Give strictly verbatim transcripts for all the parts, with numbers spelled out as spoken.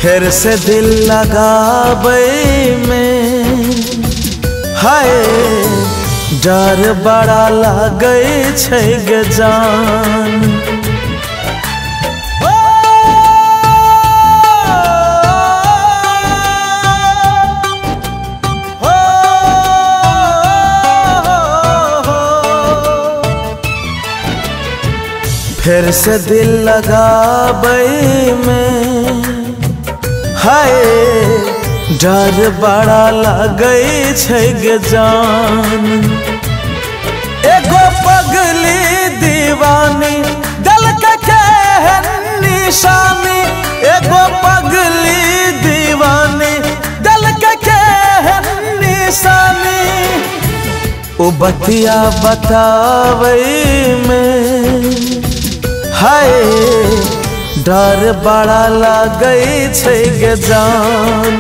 फिर से दिल लगाबै में हाय डर बड़ा लागै छै गे जान। फिर से दिल लगाबै में हाय डर बड़ा लागै छै गे जान। एगो पगली दीवानी दिल के निशानी, एगो पगली दीवानी दिल के निशानी। ओ बतिया बताबै में हाय डर बड़ा लागै छै गे जान।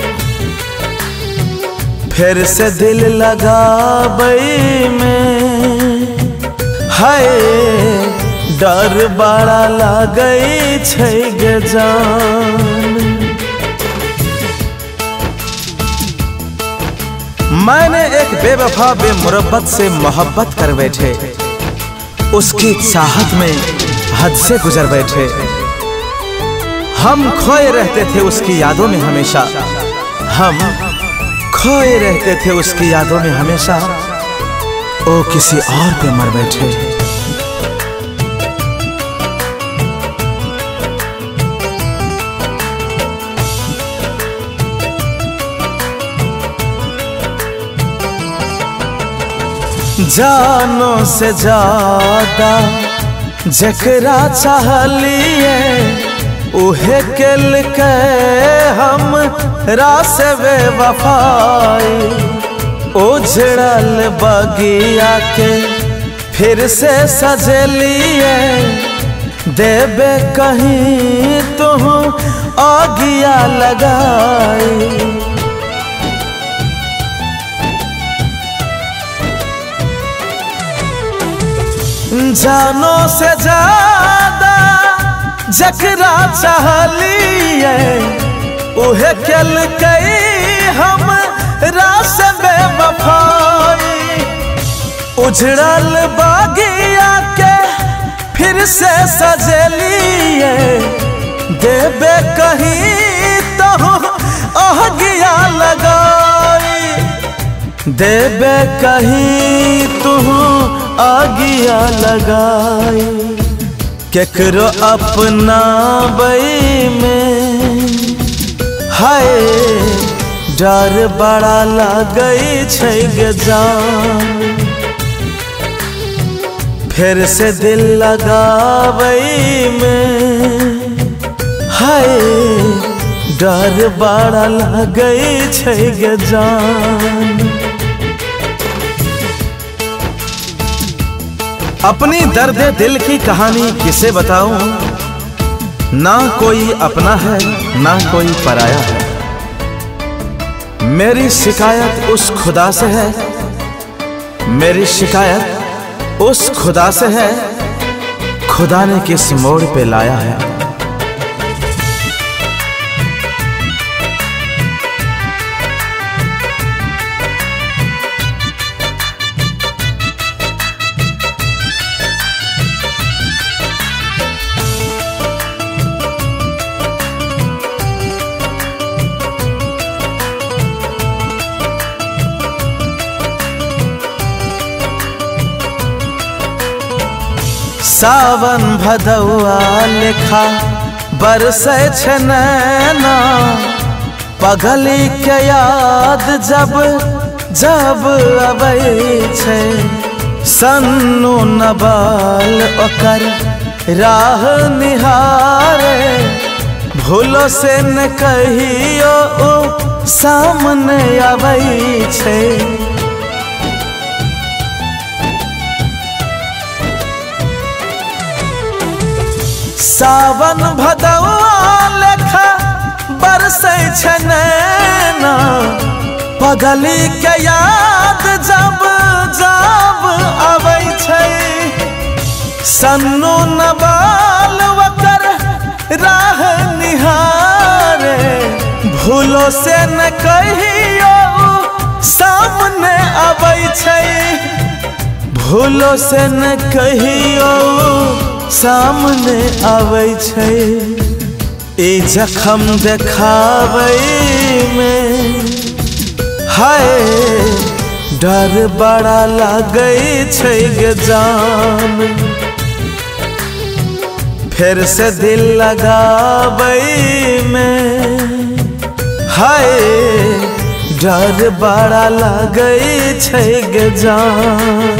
फिर से दिल लगाबै में हाय डर बड़ा लागै छै गे जान। मैंने एक बेवफा बेमुरब्बत से मोहब्बत कर बैठे, उसकी चाहत में हद से गुजर बैठे। हम खोए रहते थे उसकी यादों में हमेशा, हम खोए रहते थे उसकी यादों में हमेशा। ओ किसी और पे मर बैठे। जानो से ज्यादा जकरा चाहलिए उहे केल के हम रास बेवफाई। उजड़ल बगिया के फिर से सजलिए, देबे कहीं तुम आगिया लगाई। जानो से ज्यादा जकरा चाहलिए उहे केल कई हम रास बेवफाई। उजड़ल बागिया के फिर से सजलिए, देबे कहीं तो आगिया लगाई। देबे कहीं तू आगिया लगाई। केकरो अपना बई में हाय डर बड़ा लागै छै गे जान। फिर से दिल लगाबै में हाय डर बड़ा लागै छै गे जान। अपनी दर्द दिल की कहानी किसे बताऊं, ना कोई अपना है ना कोई पराया है। मेरी शिकायत उस खुदा से है, मेरी शिकायत उस खुदा से है, खुदा ने किस मोड़ पे लाया है। सावन भदौआ लेखा बरसै छै नैना, पगली के याद जब जब अबै छै। सन्नू नबाल ओकर राह निहारे, भूलो से न कहियो ओ सामने अबै छै। सावन भदौआ लेखा बरसै छै नैना, पगली के याद जब जब अबै छै। सन्नू नबाल ओकर राह निहारे, भूलो से न कहियो सामने आबै छै, भूलो से न कहियो सामने आबै छै। ई जखम देखाबै में हाय डर बड़ा लागै छै गे जान, फिर से दिल लगाबै में हाय डर बड़ा लागै छै गे जान।